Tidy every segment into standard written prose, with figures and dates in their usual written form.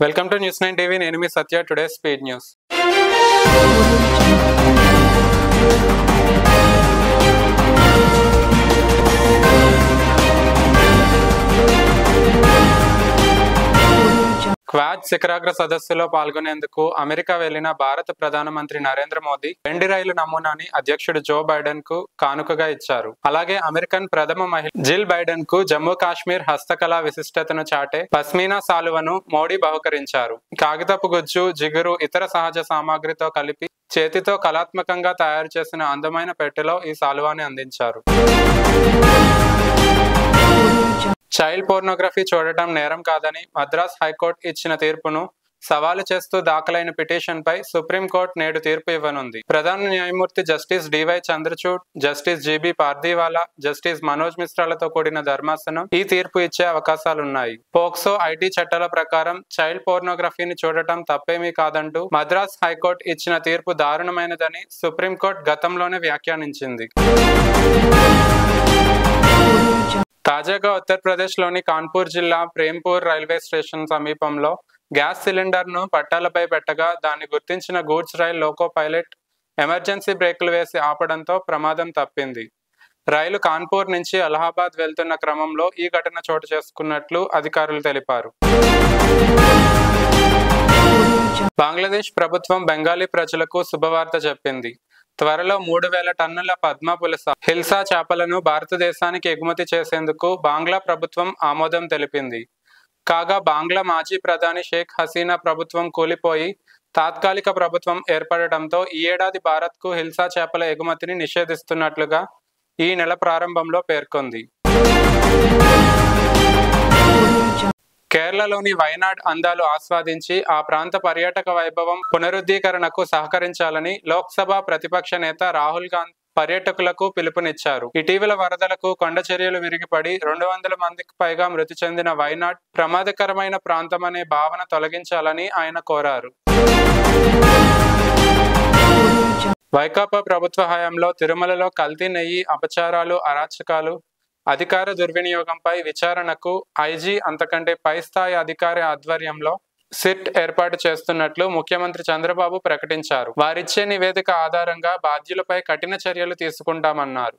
Welcome to News 9 TV. నేను మీ Satya. Today's speed news. Quad శిఖరాగ్ర సదస్సులో పాల్గొనేందుకు అమెరికా వెళ్లిన భారత ప్రధానమంత్రి నరేంద్ర మోదీ వెండి రైలు నమూనాని అధ్యక్షుడు జో బైడెన్ కు కానుకగా ఇచ్చారు. అలాగే అమెరికన్ ప్రథమ మహిళ జిల్ బైడెన్ కు జమ్మూ కాశ్మీర్ హస్తకళా విశిష్టతను చాటే పస్మినా సాలువను మోడీ బహుకరించారు. కాగితపు గుజ్జు, జిగురు, ఇతర సహజ సామాగ్రితో కలిపి చేతితో కళాత్మకంగా తయారు చేసిన అందమైన పెట్టెలో ఈ సాలువాని అందించారు. చైల్డ్ పోర్నోగ్రఫీ చూడటం నేరం కాదని మద్రాస్ హైకోర్టు ఇచ్చిన తీర్పును సవాలు చేస్తూ దాఖలైన పిటిషన్పై సుప్రీంకోర్టు నేడు తీర్పు ఇవ్వనుంది. ప్రధాన న్యాయమూర్తి justice DY Chandrachud, justice JB Pardiwala, justice Manoj మిశ్రాలతో కూడిన ధర్మాసనం ఈ తీర్పు ఇచ్చే అవకాశాలున్నాయి. పోక్సో, ఐటీ చట్టాల ప్రకారం చైల్డ్ పోర్నోగ్రఫీని చూడటం తప్పేమీ కాదంటూ మద్రాస్ హైకోర్టు ఇచ్చిన తీర్పు దారుణమైనదని సుప్రీంకోర్టు గతంలోనే వ్యాఖ్యానించింది. తాజాగా ఉత్తరప్రదేశ్ లోని కాన్పూర్ జిల్లా ప్రేంపూర్ రైల్వే స్టేషన్ సమీపంలో గ్యాస్ సిలిండర్ ను పట్టాలపై పెట్టగా దాన్ని గుర్తించిన goods rail loco pilot emergency బ్రేకులు వేసి ఆపడంతో ప్రమాదం తప్పింది. రైలు కాన్పూర్ నుంచి అలహాబాద్ వెళ్తున్న క్రమంలో ఈ ఘటన చోటు చేసుకున్నట్లు అధికారులు తెలిపారు. బంగ్లాదేశ్ ప్రభుత్వం బెంగాలీ ప్రజలకు శుభవార్త చెప్పింది. త్వరలో 3000 టన్నుల పద్మ పులస, హిల్సా చేపలను భారతదేశానికి ఎగుమతి చేసేందుకు బాంగ్లా ప్రభుత్వం ఆమోదం తెలిపింది. కాగా బాంగ్లా మాజీ ప్రధాని షేక్ హసీనా ప్రభుత్వం కూలిపోయి తాత్కాలిక ప్రభుత్వం ఏర్పడటంతో ఈ ఏడాది భారత్కు హిల్సా చేపల ఎగుమతిని నిషేధిస్తున్నట్లుగా ఈ నెల ప్రారంభంలో పేర్కొంది. కేరళలోని వైనాడ్ అందాలు ఆస్వాదించి ఆ ప్రాంత పర్యాటక వైభవం పునరుద్ధీకరణకు సహకరించాలని లోక్సభ ప్రతిపక్ష నేత రాహుల్ గాంధీ పర్యాటకులకు పిలుపునిచ్చారు. ఇటీవల వరదలకు కొండ చర్యలు విరిగిపడి 200 మందికి పైగా మృతి చెందిన వైనాడ్ ప్రమాదకరమైన ప్రాంతమనే భావన తొలగించాలని ఆయన కోరారు. వైకాపా ప్రభుత్వ హయాంలో తిరుమలలో కల్తీ నెయ్యి, అపచారాలు, అరాచకాలు, అధికార దుర్వినియోగంపై విచారణకు ఐజీ అంతకంటే పై స్థాయి అధికారి ఆధ్వర్యంలో సిట్ ఏర్పాటు చేస్తున్నట్లు ముఖ్యమంత్రి చంద్రబాబు ప్రకటించారు. వారిచ్చే నివేదిక ఆధారంగా బాధ్యులపై కఠిన చర్యలు తీసుకుంటామన్నారు.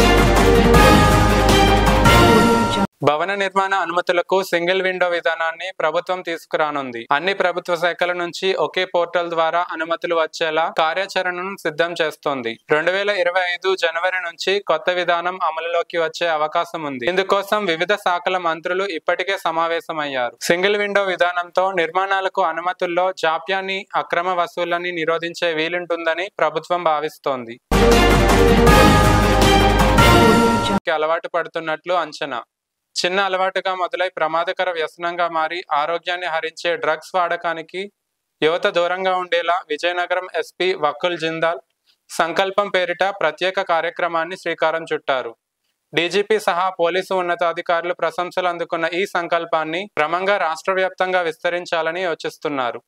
భవన నిర్మాణ అనుమతులకు సింగిల్ విండో విధానాన్ని ప్రభుత్వం తీసుకురానుంది. అన్ని ప్రభుత్వ శాఖల నుంచి ఒకే పోర్టల్ ద్వారా అనుమతులు వచ్చేలా కార్యాచరణను సిద్ధం చేస్తోంది. 2025 జనవరి నుంచి కొత్త విధానం అమలులోకి వచ్చే అవకాశం ఉంది. ఇందుకోసం వివిధ శాఖల మంత్రులు ఇప్పటికే సమావేశమయ్యారు. సింగిల్ విండో విధానంతో నిర్మాణాలకు అనుమతుల్లో జాప్యాన్ని, అక్రమ వసూళ్లని నిరోధించే వీలుంటుందని ప్రభుత్వం భావిస్తోంది. అలవాటు పడుతున్నట్లు అంచనా. చిన్న అలవాటుగా మొదలై ప్రమాదకర వ్యసనంగా మారి ఆరోగ్యాన్ని హరించే డ్రగ్స్ వాడకానికి యువత దూరంగా ఉండేలా విజయనగరం ఎస్పీ వకుల్ జిందాల్ సంకల్పం పేరిట ప్రత్యేక కార్యక్రమాన్ని శ్రీకారం చుట్టారు. డీజీపీ సహా పోలీసు ఉన్నతాధికారులు ప్రశంసలు అందుకున్న ఈ సంకల్పాన్ని క్రమంగా రాష్ట్ర వ్యాప్తంగా విస్తరించాలని యోచిస్తున్నారు.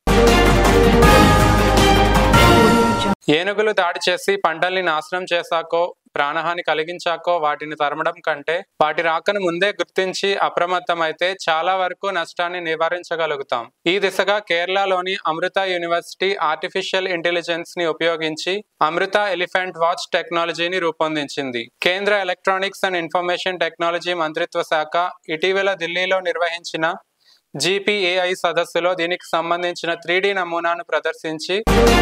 ఏనుగులు దాడి చేసి పంటల్ని నాశనం చేశాకో, ప్రాణహాని కలిగించాకో వాటిని తరమడం కంటే వాటి రాకను ముందే గుర్తించి అప్రమత్తమైతే చాలా వరకు నష్టాన్ని నివారించగలుగుతాం. ఈ దిశగా కేరళలోని అమృత యూనివర్సిటీ ఆర్టిఫిషియల్ ఇంటెలిజెన్స్ ని ఉపయోగించి అమృత ఎలిఫెంట్ వాచ్ టెక్నాలజీని రూపొందించింది. కేంద్ర ఎలక్ట్రానిక్స్ అండ్ ఇన్ఫర్మేషన్ టెక్నాలజీ మంత్రిత్వ శాఖ ఇటీవల ఢిల్లీలో నిర్వహించిన GPAI సదస్సులో దీనికి సంబంధించిన 3D నమూనాను ప్రదర్శించి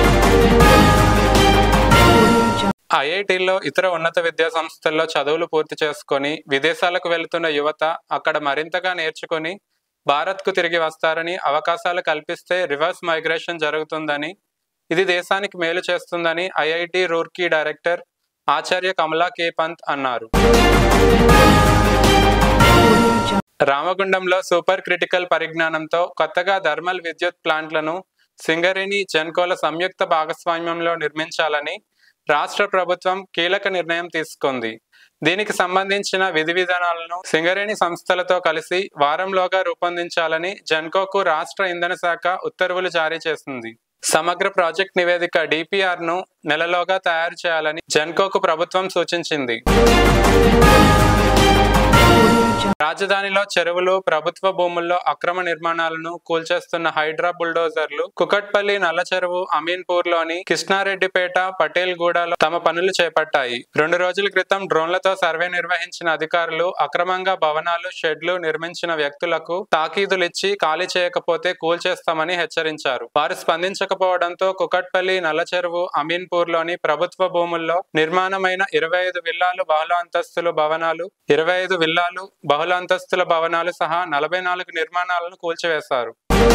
ఐఐటీల్లో, ఇతర ఉన్నత విద్యా సంస్థల్లో చదువులు పూర్తి చేసుకొని విదేశాలకు వెళుతున్న యువత అక్కడ మరింతగా నేర్చుకుని భారత్కు తిరిగి వస్తారని, అవకాశాలు కల్పిస్తే రివర్స్ మైగ్రేషన్ జరుగుతుందని, ఇది దేశానికి మేలు చేస్తుందని ఐఐటి రూర్కీ డైరెక్టర్ ఆచార్య కమలా కే పంత్ అన్నారు. రామగుండంలో సూపర్ క్రిటికల్ పరిజ్ఞానంతో కొత్తగా థర్మల్ విద్యుత్ ప్లాంట్లను సింగరేణి, జెన్కోల సంయుక్త భాగస్వామ్యంలో నిర్మించాలని రాష్ట్ర ప్రభుత్వం కీలక నిర్ణయం తీసుకుంది. దీనికి సంబంధించిన విధి విధానాలను సింగరేణి సంస్థలతో కలిసి వారంలోగా రూపొందించాలని జెన్కోకు రాష్ట్ర ఇంధన శాఖ ఉత్తర్వులు జారీ చేసింది. సమగ్ర ప్రాజెక్ట్ నివేదిక DPR ను నెలలోగా తయారు చేయాలని జెన్కోకు ప్రభుత్వం సూచించింది. రాజధానిలో చెరువులు, ప్రభుత్వ భూముల్లో అక్రమ నిర్మాణాలను కూల్చేస్తున్న హైడ్రా బుల్డోజర్లు కుకట్పల్లి, నల్లచెరువు, అమీన్పూర్లోని కృష్ణారెడ్డిపేట, పటేల్గూడలో తమ పనులు చేపట్టాయి. 2 రోజుల క్రితం డ్రోన్లతో సర్వే నిర్వహించిన అధికారులు అక్రమంగా భవనాలు, షెడ్లు నిర్మించిన వ్యక్తులకు తాకీదులిచ్చి ఖాళీ చేయకపోతే కూల్చేస్తామని హెచ్చరించారు. వారు స్పందించకపోవడంతో కుకట్పల్లి, నల్లచెరువు, అమీన్పూర్లోని ప్రభుత్వ భూముల్లో నిర్మాణమైన 25 విల్లాలు, బహుళ అంతస్తుల భవనాలు, 25 విల్లాలు, బహుళ అంతస్తుల భవనాలు సహా 44 నిర్మాణాలను కూల్చివేశారు.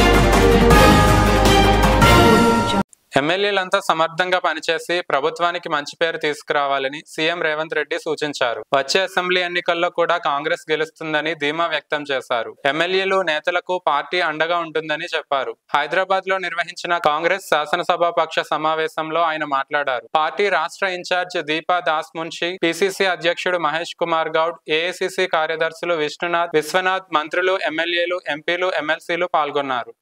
ఎమ్మెల్యేలంతా సమర్థంగా పనిచేసి ప్రభుత్వానికి మంచి పేరు తీసుకురావాలని సీఎం రేవంత్ రెడ్డి సూచించారు. వచ్చే అసెంబ్లీ ఎన్నికల్లో కూడా కాంగ్రెస్ గెలుస్తుందని ధీమా వ్యక్తం చేశారు. ఎమ్మెల్యేలు, నేతలకు పార్టీ అండగా ఉంటుందని చెప్పారు. హైదరాబాద్ లో నిర్వహించిన కాంగ్రెస్ శాసనసభాపక్ష సమావేశంలో ఆయన మాట్లాడారు. పార్టీ రాష్ట్ర ఇన్ఛార్జ్ దీపా దాస్ మున్షి, పిసిసి అధ్యక్షుడు మహేష్ కుమార్ గౌడ్, ఏఐసిసి కార్యదర్శులు విష్ణునాథ్, విశ్వనాథ్, మంత్రులు, ఎమ్మెల్యేలు, ఎంపీలు, ఎమ్మెల్సీలు పాల్గొన్నారు.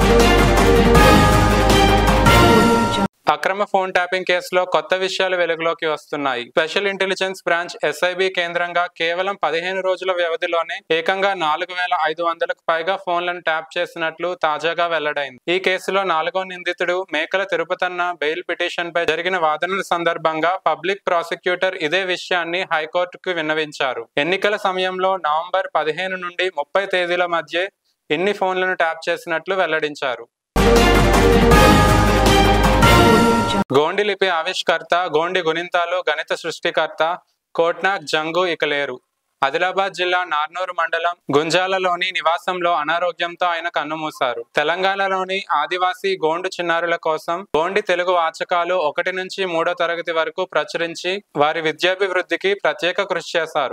అక్రమ ఫోన్ ట్యాపింగ్ కేసులో కొత్త విషయాలు వెలుగులోకి వస్తున్నాయి. స్పెషల్ ఇంటెలిజెన్స్ బ్రాంచ్ ఎస్ఐబి కేంద్రంగా కేవలం 15 రోజుల వ్యవధిలోనే ఏకంగా 4500కు పైగా ఫోన్లను ట్యాప్ చేసినట్లు తాజాగా వెల్లడైంది. ఈ కేసులో 4వ నిందితుడు మేకల తిరుపతన్న బెయిల్ పిటిషన్ పై జరిగిన వాదనల సందర్భంగా పబ్లిక్ ప్రాసిక్యూటర్ ఇదే విషయాన్ని హైకోర్టుకు విన్నవించారు. ఎన్నికల సమయంలో నవంబర్ 15 నుండి 30 తేదీల మధ్య ఎన్ని ఫోన్లను ట్యాప్ చేసినట్లు వెల్లడించారు. గోండి లిపి ఆవిష్కర్త, గోండి గుణింతాలు గణిత సృష్టికర్త కోట్నాక్ జంగు ఇక లేరు. ఆదిలాబాద్ జిల్లా నార్నూరు మండలం గుంజాలలోని నివాసంలో అనారోగ్యంతో ఆయన కన్నుమూశారు. తెలంగాణలోని ఆదివాసీ గోండు చిన్నారుల కోసం గోండి తెలుగు వాచకాలు 1 నుంచి 3వ తరగతి వరకు ప్రచురించి వారి విద్యాభివృద్ధికి ప్రత్యేక కృషి చేశారు.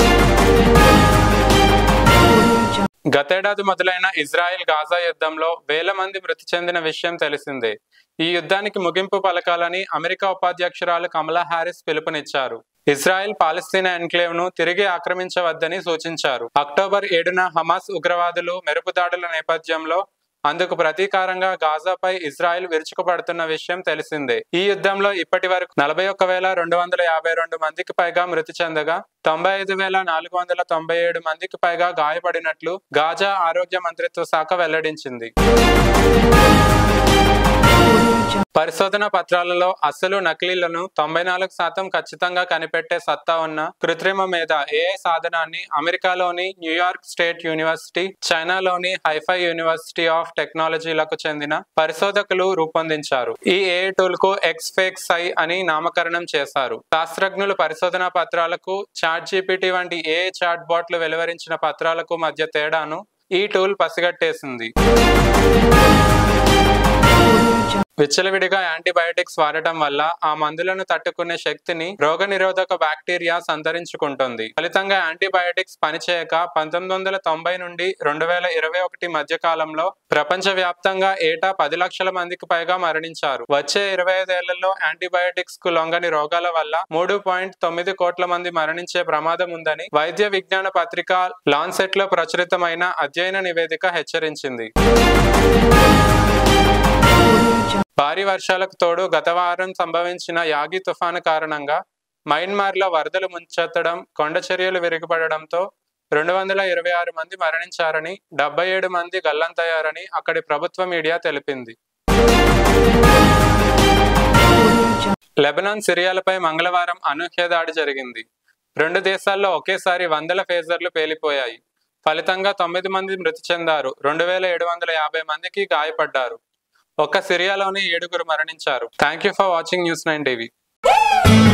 గతేడాది మొదలైన ఇజ్రాయెల్ గాజా యుద్ధంలో వేల మంది మృతి చెందిన విషయం తెలిసిందే. ఈ యుద్ధానికి ముగింపు పలకాలని అమెరికా ఉపాధ్యక్షురాలు కమలా హారిస్ పిలుపునిచ్చారు. ఇజ్రాయెల్ పాలస్తీనా ఎన్క్లేవ్ ను తిరిగి ఆక్రమించవద్దని సూచించారు. అక్టోబర్ 7న హమాస్ ఉగ్రవాదులు మెరుపుదాడుల నేపథ్యంలో అందుకు ప్రతీకారంగా గాజాపై ఇజ్రాయెల్ విరుచుకుపడుతున్న విషయం తెలిసిందే. ఈ యుద్ధంలో ఇప్పటి వరకు 41,252 మందికి పైగా మృతి చెందగా 95,497 మందికి పైగా గాయపడినట్లు గాజా ఆరోగ్య మంత్రిత్వ శాఖ వెల్లడించింది. పరిశోధన పత్రాలలో అసలు నకిలీలను 94% ఖచ్చితంగా కనిపెట్టే సత్తా ఉన్న కృత్రిమ మేధ ఏఐ సాధనాన్ని అమెరికాలోని న్యూయార్క్ స్టేట్ యూనివర్సిటీ, చైనాలోని హైఫై యూనివర్సిటీ ఆఫ్ టెక్నాలజీలకు చెందిన పరిశోధకులు రూపొందించారు. ఈ ఏఐ టూల్ కు ఎక్స్ఫేక్సై అని నామకరణం చేశారు. శాస్త్రజ్ఞులు పరిశోధన పత్రాలకు చాట్‌జిపిటి వంటి ఏఐ చాట్ బాట్లు వెలువరించిన పత్రాలకు మధ్య తేడాను ఈ టూల్ పసిగట్టేసింది. విచ్చలవిడిగా యాంటీబయాటిక్స్ వాడటం వల్ల ఆ మందులను తట్టుకునే శక్తిని రోగనిరోధక బ్యాక్టీరియా సంతరించుకుంటుంది. ఫలితంగా యాంటీబయాటిక్స్ పనిచేయక 1990 నుండి 2021 మధ్య కాలంలో ప్రపంచవ్యాప్తంగా ఏటా 10 లక్షల మందికి పైగా మరణించారు. వచ్చే 25 ఏళ్లలో యాంటీబయాటిక్స్ కు లొంగని రోగాల వల్ల 3.9 కోట్ల మంది మరణించే ప్రమాదం ఉందని వైద్య విజ్ఞాన పత్రిక లాన్సెట్ లో ప్రచురితమైన అధ్యయన నివేదిక హెచ్చరించింది. భారీ వర్షాలకు తోడు గత వారం సంభవించిన యాగి తుఫాను కారణంగా మయన్మార్లో వరదలు ముంచెత్తడం, కొండ చర్యలు విరిగిపడడంతో 226 మంది మరణించారని, 77 మంది గల్లంతయ్యారని అక్కడి ప్రభుత్వ మీడియా తెలిపింది. లెబనాన్, సిరియాలపై మంగళవారం అనూహ్య దాడి జరిగింది. 2 దేశాల్లో ఒకేసారి వందల ఫేజర్లు పేలిపోయాయి. ఫలితంగా 9 మంది మృతి చెందారు. 2750 మందికి గాయపడ్డారు. ఒక్క సిరియాలోనే 7 మరణించారు. Thank you for watching news 9 TV.